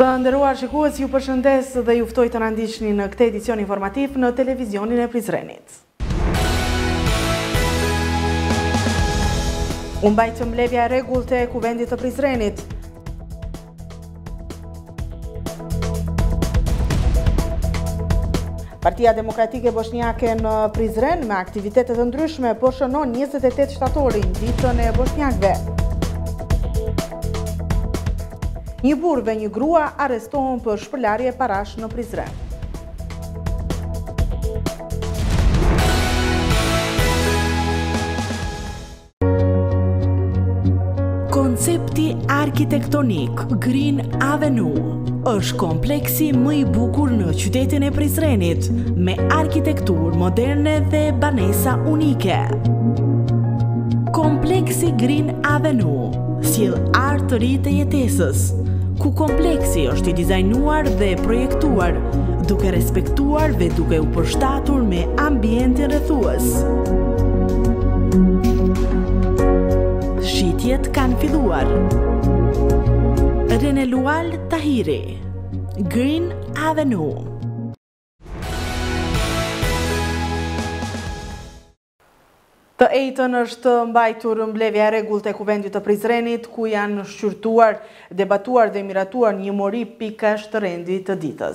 Të nderuar shikues, ju përshëndes dhe ju ftoj të na ndiqni në këtë edicion informativ në televizionin e Prizrenit. U mbajt mbledhja e rregullt e Kuvendit të Prizrenit. Partia Demokratike Bosnjake në Prizren me aktivitetet të ndryshme po shënon 28 shtatorin, ditën e bosnjakëve. Një burrë dhe një grua arrestohen për shpërlarje parash në Prizren. Koncepti arkitektonik Green Avenue është kompleksi më i bukur në qytetin e Prizrenit, me arkitekturë moderne dhe banesa unike. Kompleksi Green Avenue sjell art të ri të jetesës, ku kompleksi është i dizajnuar dhe projektuar, duke respektuar dhe duke u përshtatur me ambientin rrethues. Shitjet kanë filluar. Renelual Tahiri, Green Avenue. Të ejtën është mbajtur mbledhja e rregullt e Kuvendit të Prizrenit, ku janë shqyrtuar, debatuar dhe miratuar një mori pikash të rendit të ditës.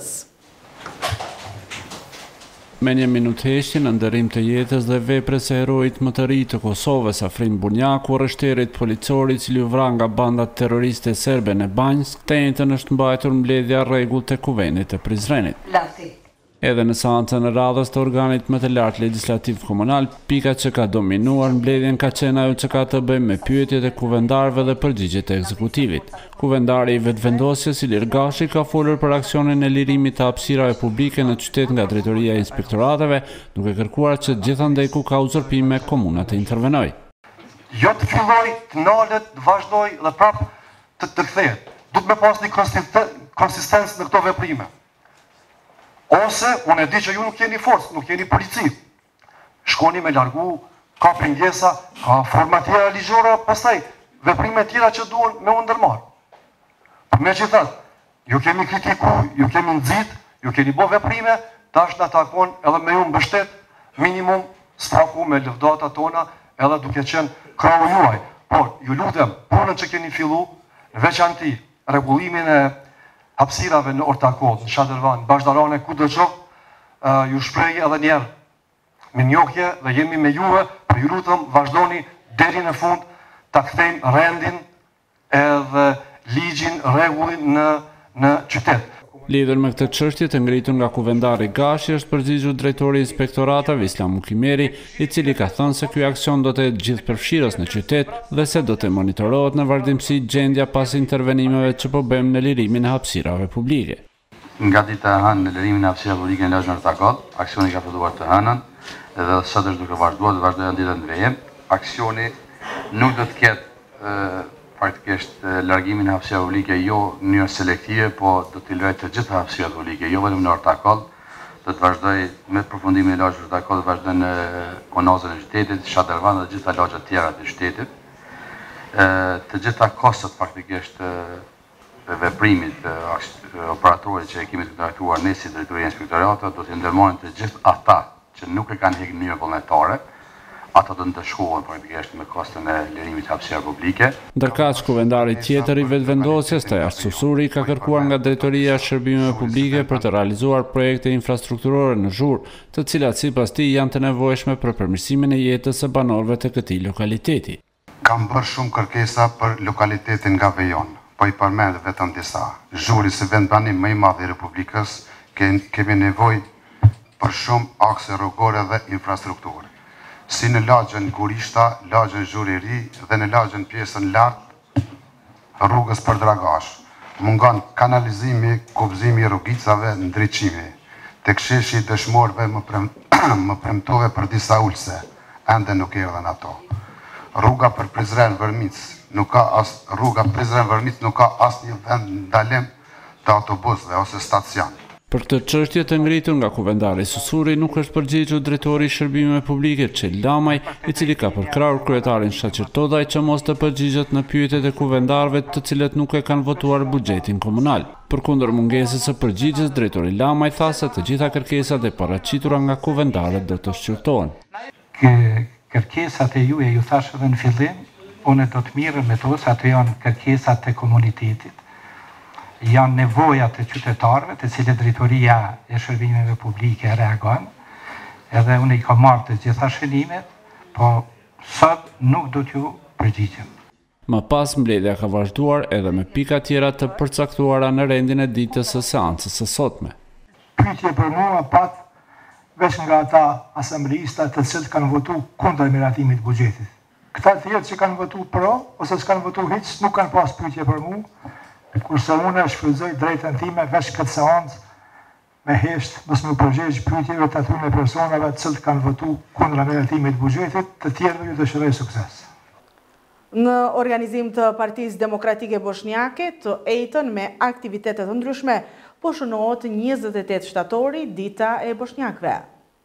Me një minutë heshtje në ndërim të jetës dhe veprës së heroit më të ri të Kosovës, Afrim Bunjaku, rështerit policori i cili u vra nga bandat terroriste serbe në Banjsk, të ejtën është mbajtur mbledhja e rregullt e Kuvendit të Prizrenit. Edhe në seancën e radhës të organit më të lartë legislativ komunal, pika që ka dominuar mbledhjen ka qenë ajo që ka të bëjë me pyetjet e kuvendarëve dhe përgjigjet e ekzekutivit. Kuvendari i vetvendosjes Ilir Gashi ka folur për aksionin e lirimit të hapësirave publike në qytet nga drejtoria e inspektorateve, duke kërkuar që gjithandej ku ka uzurpime komuna të intervenojë. Jo të filloj, të nalet, të vazhdoj dhe prapë të kthehet. Duhet me pas një konsistencë në këto veprime. Ose, unë e di që ju nuk jeni forcë, nuk jeni polici. Shkoni me largu, ka pengjesa, ka forma tjera ligjore, pastaj veprime tjera që duhen me u ndërmarr. Me që thëtë, ju kemi kritiku, ju kemi nxit, ju keni bo veprime, tash në takon edhe me ju mbështet, minimum sfaku me lëvdata tona, edhe duke qenë krau juaj. Por, ju lutem, punën që keni fillu, veçanti, rregullimin e hapësirave në Ortakod, në Shadërvan, Bashdarane, ku do qoftë, ju shprej edhe njerë me njohje dhe jemi me juve, për ju lutem vazhdoni deri në fund ta kthejmë rendin edhe ligjin, rregullin në qytet. Lidhur me këtë çështje të ngritur nga kuvendari Gashi është përgjigjur drejtori i inspektoratave Islam Mukimeri, i cili ka thënë se ky aksion do të jetë gjithëpërfshirës në qytet dhe se do të monitorohet në vazhdimsi gjendja pas intervenimeve që po bëjmë në lirimin e hapësirave publike. Nga dita e hënë në lirimin e hapësirave publike në lagjen Ortakod, aksioni ka filluar të hënën dhe sot është duke vazhduar dhe vazhdojnë ditën e drejtë. Aksioni nuk do të ketë praktikisht largimin e hapësirave publike jo në mënyrë selektive, po do t'i lejë të gjitha hapësirat publike, jo vetëm në Ortakod, do të vazhdoj me përfundimin e lagjit Ortakod, do vazhdoj në Konozën e qytetit, Shadërvan dhe të gjitha lagjet tjera të qytetit. Të gjitha kostot praktikisht të veprimit operatorit që e kemi të drejtuar ne si drejtoria e inspektoratit do të ndërmarrin të gjithë ata që nuk e kanë hequr në mënyrë vullnetare. Ata do të shkohen praktikisht me kostën e lirimit të hapësirave publike. Ndërkaq kuvendari tjetër i vetvendosjes, Tajas Susuri, ka kërkuar nga drejtoria e shërbimeve publike për të realizuar projekte infrastrukturore në Zhurë, të cilat sipas tij janë të nevojshme për përmirësimin e jetës së banorëve të këtij lokaliteti. Kam bërë shumë kërkesa për lokalitetin nga Vejon, po i përmend vetëm disa. Zhuri si vend banim më i madh i Republikës, kemi nevojë për shumë akse rrugore dhe infrastrukturë. Si në lagjen Gurishta, lagjen Zhuri Ri dhe në lagjen pjesën lartë rrugës për dragash. Mungon kanalizimi, kubëzimi i rrugicave, ndriçimi. Tek sheshi i dëshmorëve më premtove për disa ulse, ende nuk erdhen ato. Rruga për Prizren-Vërmic nuk ka asnjë vend ndalim të autobusëve ose stacion. Për këtë çështje të ngritur nga kuvendari Susuri nuk është përgjigjur drejtori i shërbimeve publike Çel Lamaj, i cili ka përkrahur kryetarin Shaqir Todaj që mos të përgjigjet në pyetjet e kuvendarëve të cilët nuk e kanë votuar buxhetin komunal. Përkundër mungesës së përgjigjes, drejtori Lamaj tha se të gjitha kërkesat e paraqitura nga kuvendarët do të shqyrtohen. Kërkesat e juaja ju thash edhe në fillim, unë do të mirë me to se ato janë kërkesat e komunitetit. Janë nevojat e qytetarëve të cilët drejtoria e shërbimeve publike reagon, edhe unë i kam marrë të gjitha shënimet, po sot nuk do t'ju përgjigjem. Më pas mbledhja ka vazhduar edhe me pika tjera të përcaktuara në rendin e ditës së seancës së sotme. Pyetje për mua pat veç nga ata asambleista të cilët kanë votu kundër miratimit buxhetit. Këta tjerë që kanë votu pro ose që kanë votu hiç nuk kanë pas pyetje për mua. Kurse unë shfrytëzoj drejtën time veç këtë seancë me hesht, mos më përgjigj pyetjeve të atyre personave të cilët kanë votu kundër miratimit buxhetit, të tjerëve ju dëshiroj sukses. Në organizim të Partisë Demokratike Bosnjake të ejtën me aktivitetet të ndryshme, po shënohet 28 shtatori dita e bosnjakëve.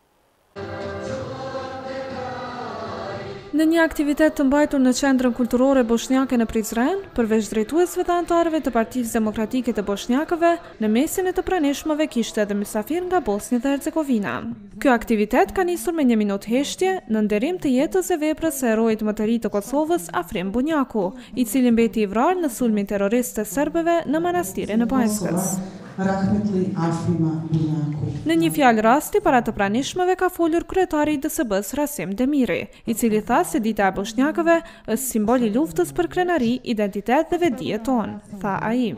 Në një aktivitet të mbajtur në qendrën kulturore bosnjake në Prizren, përveç drejtuesve dhe anëtarëve të Partisë Demokratike të Bosnjakëve, në mesin e të pranishmëve kishte edhe mysafir nga Bosnjë dhe Hercegovina. Ky aktivitet ka nisur me 1 minutë heshtje në nderim të jetës e veprës së heroit më të ri të Kosovës, Afrim Bunjaku, i cili mbeti i vrarë në sulmin terrorist të serbëve në manastirin e Bajskës. Në një fjalë rasti, para të pranishmëve ka folur kryetari i DSB-s Rasim Demiri, i cili tha se dita e bosnjakëve është simbol i luftës për krenari, identitet dhe vedije tonë, tha ai.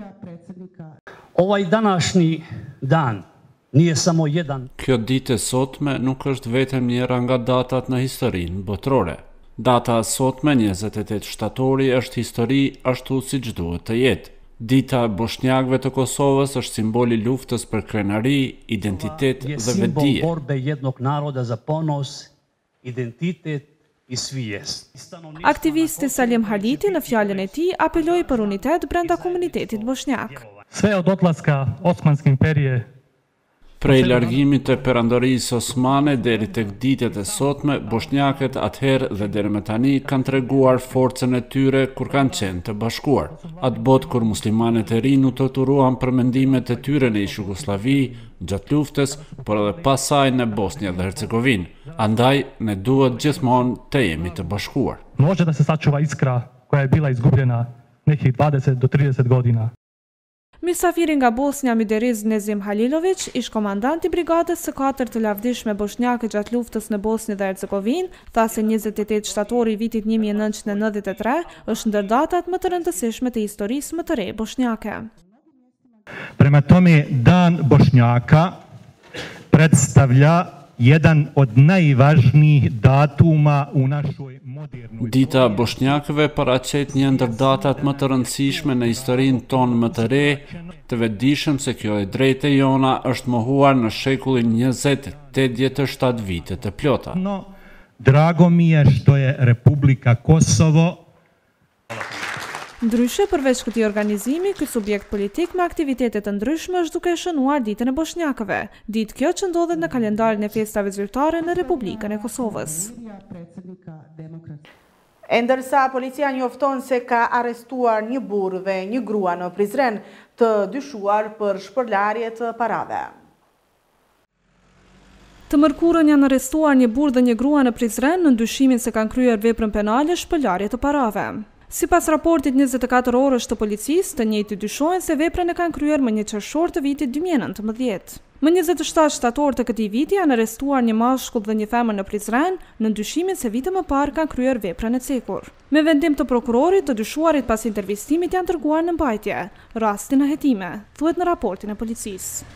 Ovaj današnji dan nije samo jedan. Kjo ditë e sotme nuk është vetëm njëra nga datat në historinë botërore. Data e sotme 28 shtatori është histori ashtu siç duhet të jetë. Dita e bosnjakëve të Kosovës është simboli luftës për krenari, identitet dhe vedije. Simbol borbe jednog naroda za ponos, identitet i svijest. Aktivisti Salim Haliti në fjalën e tij apeloi për unitet brenda komunitetit bosnjak. Sve od otlaska Osmanske imperije Prej largimit të perandorisë osmane deri tek ditët e sotme, bosnjakët atëherë dhe deri më tani kanë treguar forcën e tyre kur kanë qenë të bashkuar. Atë botë kur muslimanët e rinë u torturuan për mendimet e tyre në Jugosllavi, gjatë luftës, por edhe pas saj në Bosnjë dhe Hercegovinë. Andaj ne duhet gjithmonë të jemi të bashkuar. Može da se sačuva iskra koja je bila izgubljena nekih 20 do 30 godina. Mysafiri nga Bosnja Mideriz Nezim Halilović, ish komandant i brigadës së 4 të lavdishme bosnjake gjatë luftës në Bosnjë dhe Hercegovinë, tha se 28 shtatori i vitit 1993 është ndër datat më të rëndësishme të historisë më të re bosnjake. Prema tome, Dan Bošnjaka predstavlja jedan od najvažnijih datuma u našoj modernoj. Dita bosnjakëve paraqet një ndër datat më të rëndësishme në historinë tonë më të re, të vetëdijshëm se kjo e drejtë e jona është mohuar në shekullin 20, 87 vite të plota. Drago mi je što je Republika Kosovo. Ndryshe, përveç këtij organizimi, ky subjekt politik me aktivitete të ndryshme është duke shënuar ditën e bosnjakëve, ditë kjo që ndodhet në kalendarin e festave zyrtare në Republikën e Kosovës. E ndërsa policia njofton se ka arrestuar një burr dhe një grua në Prizren të dyshuar për shpërlarje të parave. Të mërkurën janë arrestuar një burr dhe një grua në Prizren në ndyshimin se kanë kryer veprën penale shpërlarje të parave. Sipas raportit 24 orësh të policisë, të njëjtë dyshohen se veprën e kanë kryer më 1 qershor të vitit 2019. Më 27 shtator të këtij viti janë arrestuar një mashkull dhe një femër në Prizren në ndyshimin se vite më parë kanë kryer veprën e cekur. Me vendim të prokurorit, të dyshuarit pas intervistimit janë dërguar në mbajtje. Rasti në hetime, thuhet në raportin e policisë.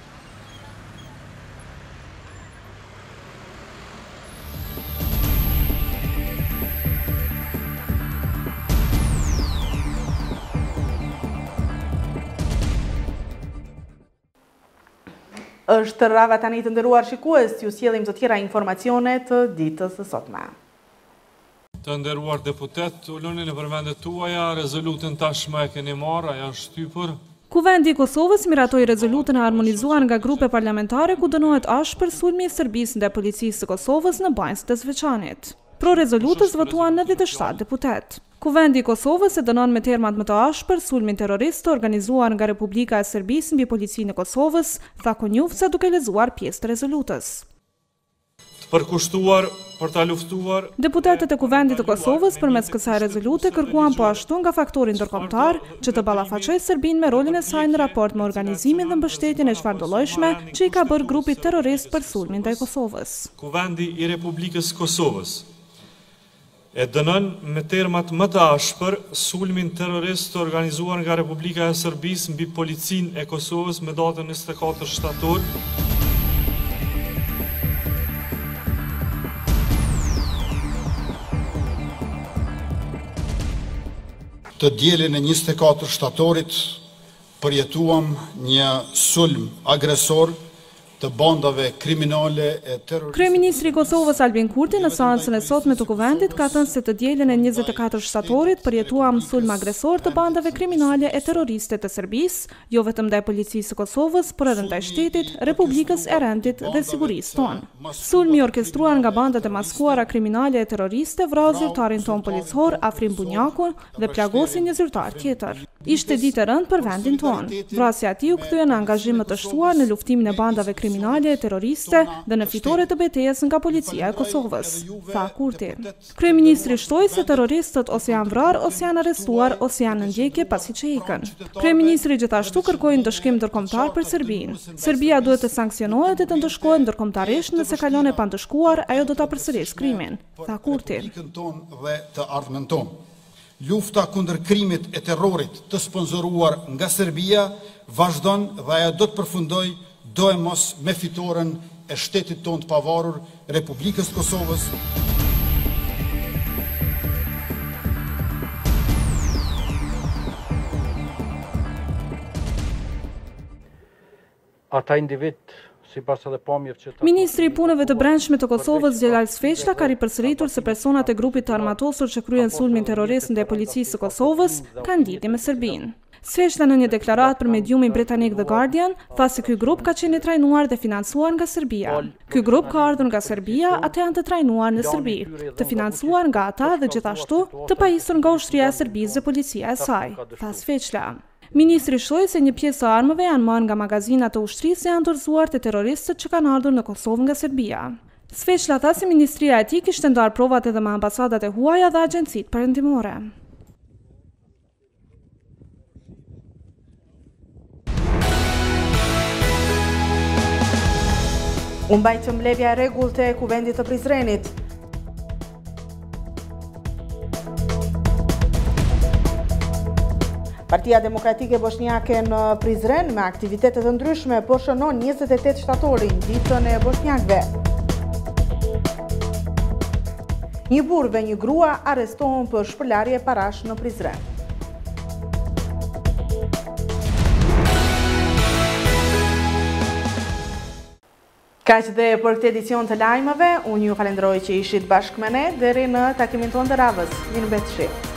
Është rava tani të nderuar shikues, ju sjellim të tjera informacione të ditës së sotme. Të nderuar deputet, uluni në përmendet tuaja, rezolutën tashmë e keni marrë, ajo është shtypur. Kuvendi i Kosovës miratoi rezolutën e harmonizuar nga grupe parlamentare ku dënohet ashpër sulmi i Serbisë ndaj policisë së Kosovës në Banjë të Zveçanit. Pro rezolutës votuan 97 deputet. Kuvendi i Kosovës e dënon me termat më të ashpër sulmin terrorist të organizuar nga Republika e Serbisë mbi policinë e Kosovës, tha Konjufca duke lexuar pjesë të rezolutës. Përkushtuar për ta luftuar. Deputetët e Kuvendit të Kosovës përmes kësaj rezolute kërkuan po ashtu nga faktori ndërkombëtar që të ballafaqojë Serbinë me rolin e saj në raport me organizimin dhe mbështetjen e çfarëdolojshme që i ka bërë grupit terrorist për sulmin ndaj Kosovës. Kuvendi i Republikës Kosovës e dënon me termat më të ashpër sulmin terrorist të organizuar nga Republika e Serbisë mbi policinë e Kosovës me datën 24 shtator. Të dielin e 24 shtatorit përjetuam një sulm agresor të bandave kriminale e terroriste. Kryeministri i Kosovës Albin Kurti në seancën e sotme të Kuvendit ka thënë se të dielin e 24 shtatorit përjetuam sulm agresor të bandave kriminale e terroriste të Serbisë, jo vetëm ndaj policisë së Kosovës, por edhe ndaj shtetit, Republikës e Rendit dhe sigurisë tonë. Sulmi i orkestruar nga bandat e maskuara kriminale e terroriste vrau zyrtarin ton policor Afrim Bunjaku dhe plagosi një zyrtar tjetër. Ishte ditë e rëndë për vendin tonë. Vrasja e tij u kthye në angazhim të shtuar në luftimin e bandave kriminale e terroriste dhe në fitore të betejës nga policia e Kosovës, tha Kurti. Kryeministri shtoi se terroristët ose janë vrarë ose janë arrestuar ose janë në ndjekje pasi që ikën. Kryeministri gjithashtu kërkoi ndëshkim ndërkombëtar për Serbinë. Serbia duhet të sanksionohet dhe të ndëshkohet ndërkombëtarisht nëse kalon e pandëshkuar, ajo do ta përsërisë krimin, tha Kurti. Lufta kundër krimit e terrorit të sponsoruar nga Serbia vazhdon dhe ajo do të përfundojë do e mos me fitoren e shtetit tonë të pavarur, Republikës Kosovës. Ata individ Ministri i Punëve të Brendshme të Kosovës Xhelal Sveçla ka ripërsëritur se personat e grupit të armatosur që kryen sulmin terrorist ndaj policisë së Kosovës kanë lidhje me Serbinë. Sveçla në një deklaratë për mediumin britanik The Guardian tha se ky grup ka qenë i trajnuar dhe financuar nga Serbia. Ky grup ka ardhur nga Serbia, ata janë të trajnuar në Serbi, të financuar nga ata dhe gjithashtu të pajisur nga ushtria e Serbisë dhe policia e saj, tha Sveçla. Ministri shtoi se një pjesë të armëve janë marrë nga magazinat të ushtrisë e janë dorëzuar te terroristët që kanë ardhur në Kosovë nga Serbia. Sveçla tha se ministria e tij kishte ndarë provat edhe me ambasadat e huaja dhe agjencitë perëndimore. U mbajtë mbledhja e rregullte e Kuvendit të Prizrenit. Partia Demokratike Bosnjake në Prizren me aktivitetet të ndryshme po shënon 28 shtatorin, ditën e bosnjakëve. Një burrë dhe një grua arrestohen për shpërlarje parash në Prizren. Kaq dhe për këtë edicion të lajmeve, unë ju falenderoj që ishit bashkë me ne deri në takimin tonë të radhës. Mirëmbëjtje.